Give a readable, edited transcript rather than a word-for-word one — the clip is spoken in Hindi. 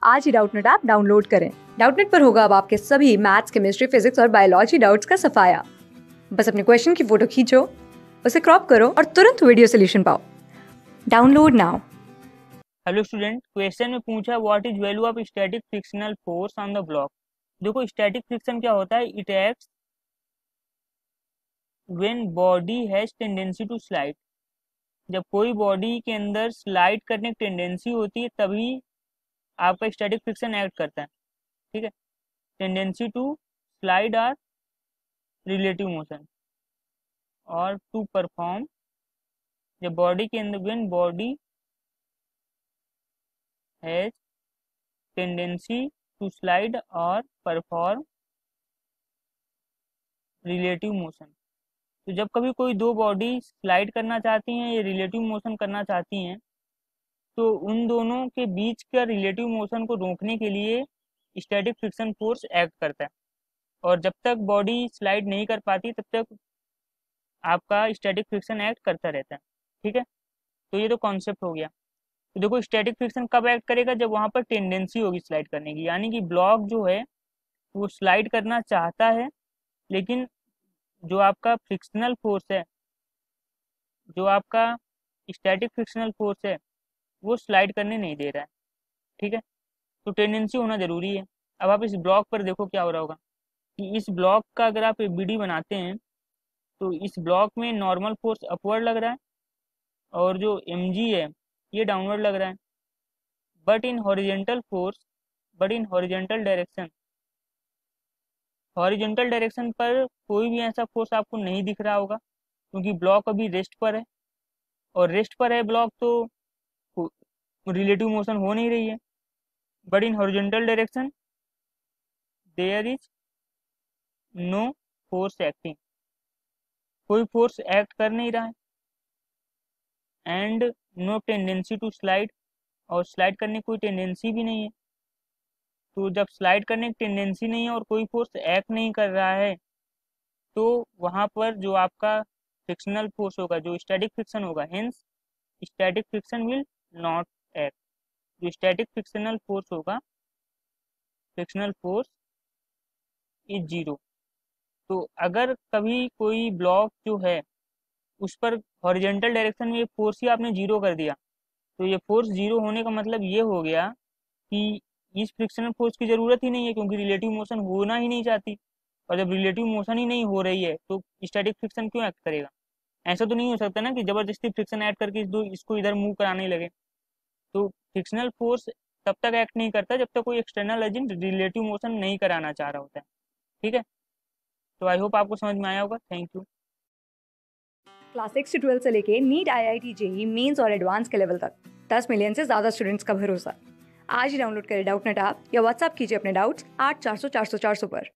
आज ही डाउटनेट ऐप डाउनलोड करें। डाउटनेट पर होगा अब आपके सभी मैथ्स, केमिस्ट्री, फिजिक्स और बायोलॉजी डाउट्स का सफाया। बस अपने क्वेश्चन की फोटो खींचो, उसे क्रॉप करो और तुरंत वीडियो सोल्यूशन पाओ। Download now. Hello student, question में पूछा what is value of static frictional force on the block. देखो, स्टैटिक फ्रिक्शन क्या होता है? It acts when body has tendency to slide. जब कोई बॉडी के अंदर स्लाइड करने की टेंडेंसी होती है तभी आपका स्टैटिक फ्रिक्शन एक्ट करता है। ठीक है, tendency to slide or relative motion और टू परफॉर्म। जब बॉडी के अंदर when body has tendency to slide और परफॉर्म रिलेटिव मोशन। तो जब कभी कोई दो बॉडी स्लाइड करना चाहती हैं या रिलेटिव मोशन करना चाहती हैं तो उन दोनों के बीच का रिलेटिव मोशन को रोकने के लिए स्टैटिक फ्रिक्शन फोर्स एक्ट करता है। और जब तक बॉडी स्लाइड नहीं कर पाती तब तक आपका स्टैटिक फ्रिक्शन एक्ट करता रहता है। ठीक है, तो ये तो कॉन्सेप्ट हो गया। तो देखो, स्टैटिक फ्रिक्शन कब एक्ट करेगा? जब वहाँ पर टेंडेंसी होगी स्लाइड करने की, यानी कि ब्लॉक जो है वो स्लाइड करना चाहता है, लेकिन जो आपका फ्रिक्शनल फोर्स है, जो आपका स्टैटिक फ्रिक्शनल फोर्स है, वो स्लाइड करने नहीं दे रहा है। ठीक है, तो टेंडेंसी होना जरूरी है। अब आप इस ब्लॉक पर देखो क्या हो रहा होगा कि इस ब्लॉक का अगर आप बीडी बनाते हैं तो इस ब्लॉक में नॉर्मल फोर्स अपवर्ड लग रहा है और जो एम जी है ये डाउनवर्ड लग रहा है। But in horizontal force, but in horizontal direction, horizontal direction पर कोई भी ऐसा फोर्स आपको नहीं दिख रहा होगा क्योंकि ब्लॉक अभी रेस्ट पर है, और रेस्ट पर है ब्लॉक तो रिलेटिव मोशन हो नहीं रही है। But in horizontal direction there is no force acting, कोई फोर्स एक्ट कर नहीं रहा है। And no tendency to slide, और स्लाइड करने की कोई टेंडेंसी भी नहीं है। तो जब स्लाइड करने की टेंडेंसी नहीं है और कोई फोर्स एक्ट नहीं कर रहा है तो वहाँ पर जो आपका फ्रिक्शनल फोर्स होगा, जो स्टैटिक फ्रिक्शन होगा, hence static friction will not act. जो स्टैटिक फ्रिक्शनल फोर्स होगा, फ्रिक्शनल फोर्स इज जीरो। तो अगर कभी कोई ब्लॉक जो है उस पर हॉरिजेंटल डायरेक्शन में ये फोर्स ही आपने जीरो कर दिया, तो ये फोर्स जीरो होने का मतलब ये हो गया कि इस फ्रिक्शनल फोर्स की जरूरत ही नहीं है क्योंकि रिलेटिव मोशन होना ही नहीं चाहती। और जब रिलेटिव मोशन ही नहीं हो रही है तो स्टैटिक फ्रिक्शन क्यों एक्ट करेगा? ऐसा तो नहीं हो सकता ना कि जबरदस्ती फ्रिक्शन ऐड करके इसको इधर मूव कराने लगे। तो फ्रिक्शनल फोर्स तब तक एक्ट नहीं करता जब तक कोई एक्सटर्नल एजेंट रिलेटिव मोशन नहीं कराना चाह रहा होता है। ठीक है, तो आई होप आपको समझ में आया होगा। Thank you. क्लास 6 से 12 से लेके नीट, IIT, JEE मेंस और एडवांस के लेवल तक 10 मिलियन से ज्यादा स्टूडेंट्स का भरोसा। आज ही डाउनलोड करें डाउटनेट ऐप या व्हाट्सएप कीजिए अपने डाउट्स 8400 400 400 पर।